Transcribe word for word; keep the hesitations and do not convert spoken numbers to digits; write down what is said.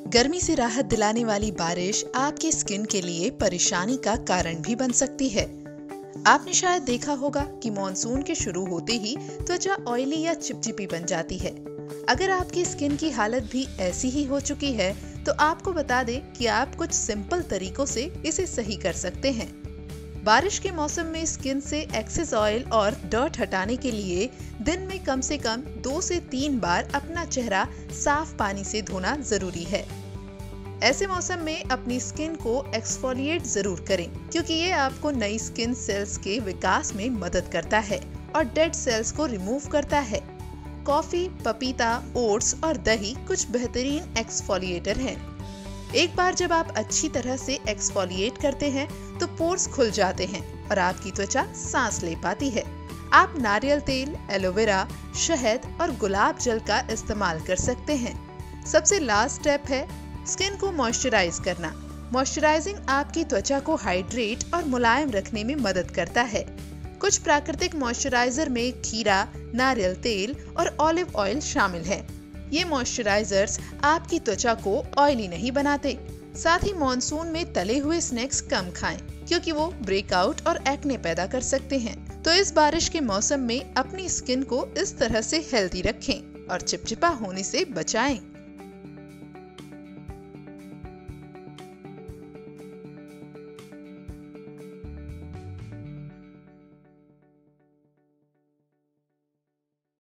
गर्मी से राहत दिलाने वाली बारिश आपकी स्किन के लिए परेशानी का कारण भी बन सकती है। आपने शायद देखा होगा कि मॉनसून के शुरू होते ही त्वचा ऑयली या चिपचिपी बन जाती है। अगर आपकी स्किन की हालत भी ऐसी ही हो चुकी है तो आपको बता दें कि आप कुछ सिंपल तरीकों से इसे सही कर सकते हैं। बारिश के मौसम में स्किन से एक्सेस ऑयल और डर्ट हटाने के लिए दिन में कम से कम दो से तीन बार अपना चेहरा साफ पानी से धोना जरूरी है। ऐसे मौसम में अपनी स्किन को एक्सफोलिएट जरूर करें, क्योंकि ये आपको नई स्किन सेल्स के विकास में मदद करता है और डेड सेल्स को रिमूव करता है। कॉफी, पपीता, ओट्स और दही कुछ बेहतरीन एक्सफोलिएटर हैं। एक बार जब आप अच्छी तरह से एक्सफोलिएट करते हैं तो पोर्स खुल जाते हैं और आपकी त्वचा सांस ले पाती है। आप नारियल तेल, एलोवेरा, शहद और गुलाब जल का इस्तेमाल कर सकते हैं। सबसे लास्ट स्टेप है स्किन को मॉइस्चराइज करना। मॉइस्चराइजिंग आपकी त्वचा को हाइड्रेट और मुलायम रखने में मदद करता है। कुछ प्राकृतिक मॉइस्चराइजर में खीरा, नारियल तेल और ऑलिव ऑयल शामिल है। ये मॉइस्चराइजर्स आपकी त्वचा को ऑयली नहीं बनाते। साथ ही मॉनसून में तले हुए स्नैक्स कम खाएं, क्योंकि वो ब्रेकआउट और एक्ने पैदा कर सकते हैं। तो इस बारिश के मौसम में अपनी स्किन को इस तरह से हेल्दी रखें और चिपचिपा होने से बचाएं।